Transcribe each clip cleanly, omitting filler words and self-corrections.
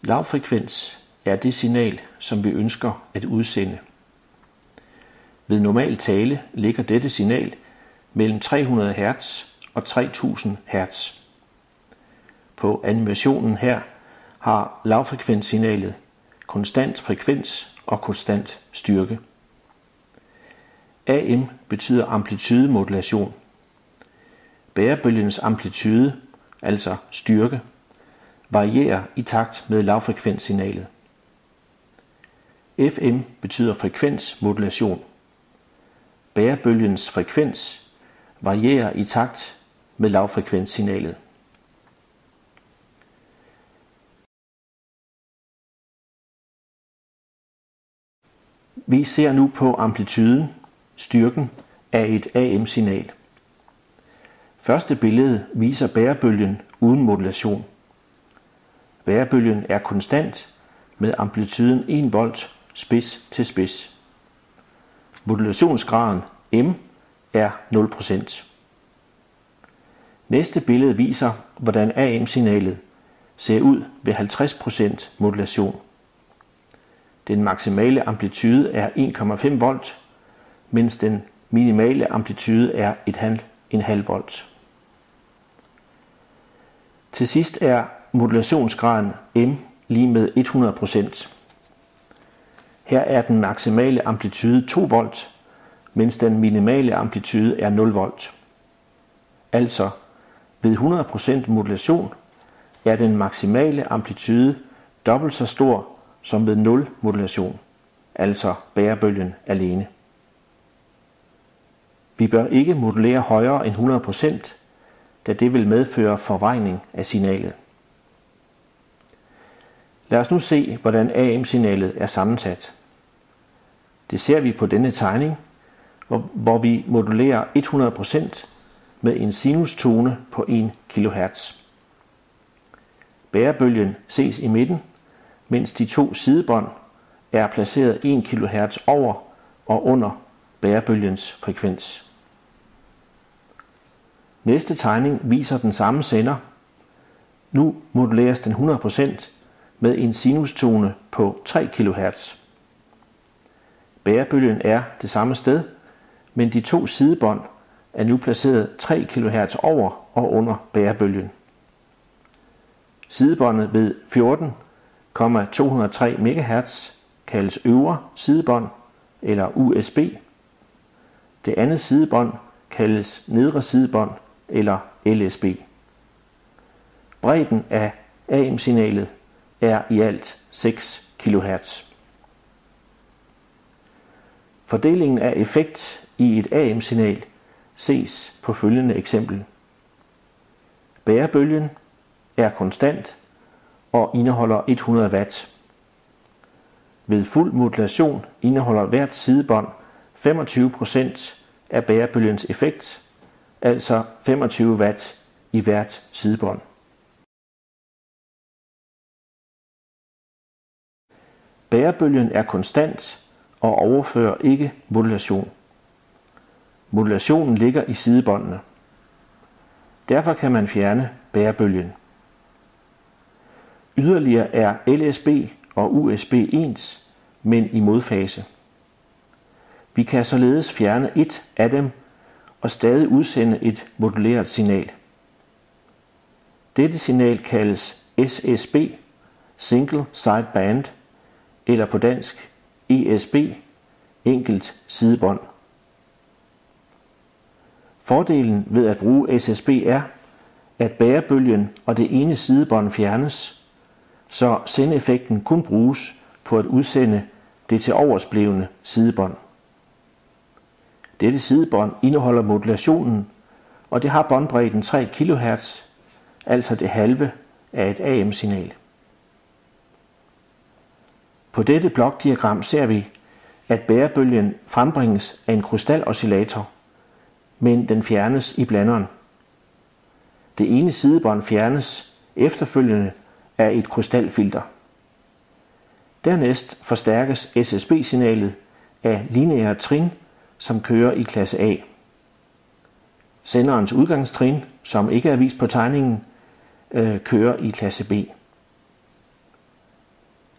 Lavfrekvens er det signal, som vi ønsker at udsende. Ved normal tale ligger dette signal mellem 300 Hz og 3000 Hz. På animationen her har lavfrekvenssignalet konstant frekvens og konstant styrke. AM betyder amplitudemodulation. Bærebølgens amplitude, altså styrke, varierer i takt med lavfrekvenssignalet. FM betyder frekvensmodulation. Bærebølgens frekvens varierer i takt med lavfrekvenssignalet. Vi ser nu på amplituden, styrken af et AM-signal. Første billede viser bærebølgen uden modulation. Bærebølgen er konstant med amplituden 1 volt spids til spids. Modulationsgraden M er 0%. Næste billede viser, hvordan AM-signalet ser ud ved 50% modulation. Den maksimale amplitude er 1,5 volt, mens den minimale amplitude er 1,5 volt. Til sidst er modulationsgraden M lige med 100%. Her er den maksimale amplitude 2 volt, mens den minimale amplitude er 0 volt. Altså ved 100% modulation er den maksimale amplitude dobbelt så stor som ved 0 modulation, altså bærebølgen alene. Vi bør ikke modulere højere end 100%, da det vil medføre forvrængning af signalet. Lad os nu se, hvordan AM-signalet er sammensat. Det ser vi på denne tegning, hvor vi modulerer 100% med en sinustone på 1 kHz. Bærebølgen ses i midten, mens de to sidebånd er placeret 1 kHz over og under bærebølgens frekvens. Næste tegning viser den samme sender. Nu moduleres den 100% med en sinustone på 3 kHz. Bærebølgen er det samme sted, men de to sidebånd er nu placeret 3 kHz over og under bærebølgen. Sidebåndet ved 14,203 MHz kaldes øvre sidebånd eller USB. Det andet sidebånd kaldes nedre sidebånd eller LSB. Bredden af AM-signalet er i alt 6 kHz. Fordelingen af effekt i et AM-signal ses på følgende eksempel. Bærebølgen er konstant og indeholder 100 watt. Ved fuld modulation indeholder hvert sidebånd 25% af bærebølgens effekt, altså 25 watt i hvert sidebånd. Bærebølgen er konstant og overfører ikke modulation. Modulationen ligger i sidebåndene. Derfor kan man fjerne bærebølgen. Yderligere er LSB og USB ens, men i modfase. Vi kan således fjerne et af dem og stadig udsende et moduleret signal. Dette signal kaldes SSB, Single Sideband, eller på dansk ESB, enkelt sidebånd. Fordelen ved at bruge SSB er, at bærebølgen og det ene sidebånd fjernes, så sendeeffekten kun bruges på at udsende det til oversblevne sidebånd. Dette sidebånd indeholder modulationen, og det har båndbredden 3 kHz, altså det halve af et AM-signal. På dette blokdiagram ser vi, at bærebølgen frembringes af en krystaloscillator, men den fjernes i blanderen. Det ene sidebånd fjernes efterfølgende af et krystalfilter. Dernæst forstærkes SSB-signalet af lineære trin, som kører i klasse A. Senderens udgangstrin, som ikke er vist på tegningen, kører i klasse B.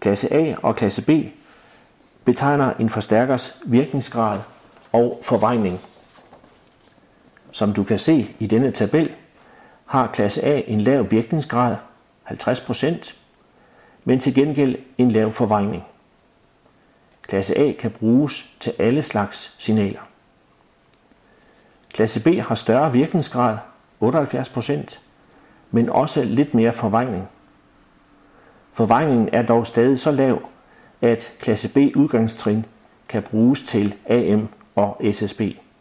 Klasse A og klasse B betegner en forstærkers virkningsgrad og forvrængning. Som du kan se i denne tabel, har klasse A en lav virkningsgrad, 50%, men til gengæld en lav forvrængning. Klasse A kan bruges til alle slags signaler. Klasse B har større virkningsgrad, 78%, men også lidt mere forvrængning. Forvrængningen er dog stadig så lav, at klasse B udgangstrin kan bruges til AM og SSB.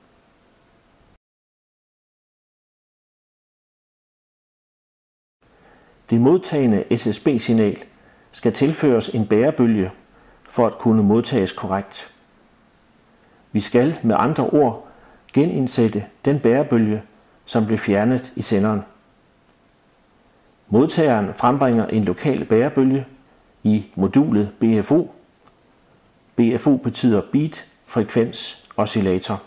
Det modtagende SSB-signal skal tilføres en bærebølge for at kunne modtages korrekt. Vi skal med andre ord genindsætte den bærebølge, som blev fjernet i senderen. Modtageren frembringer en lokal bærebølge i modulet BFO. BFO betyder beat, frekvens, oscillator.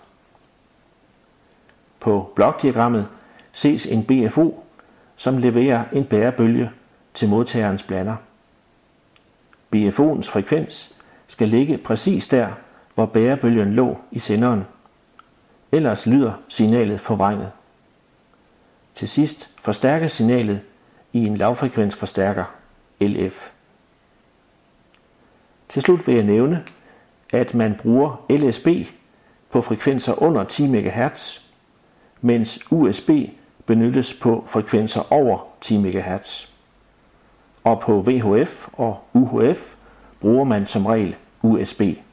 På blokdiagrammet ses en BFO, som leverer en bærebølge til modtagerens blander. BFO'ens frekvens skal ligge præcis der, hvor bærebølgen lå i senderen. Ellers lyder signalet forvrænget. Til sidst forstærkes signalet i en lavfrekvensforstærker, LF. Til slut vil jeg nævne, at man bruger LSB på frekvenser under 10 MHz, mens USB benyttes på frekvenser over 10 MHz. Og på VHF og UHF bruger man som regel USB.